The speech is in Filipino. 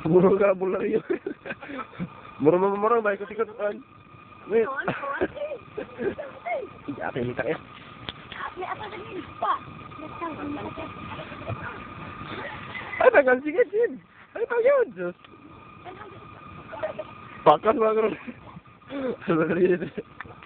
Murong ka, bulang yun. Murong, baik ikut-ikutan. Wait. Apa yang minta ya? Apa tadi? Pak. Ay, tagal sige, Jin. Ay, tagal, Diyos. Pakas ba, Kron? Ano ba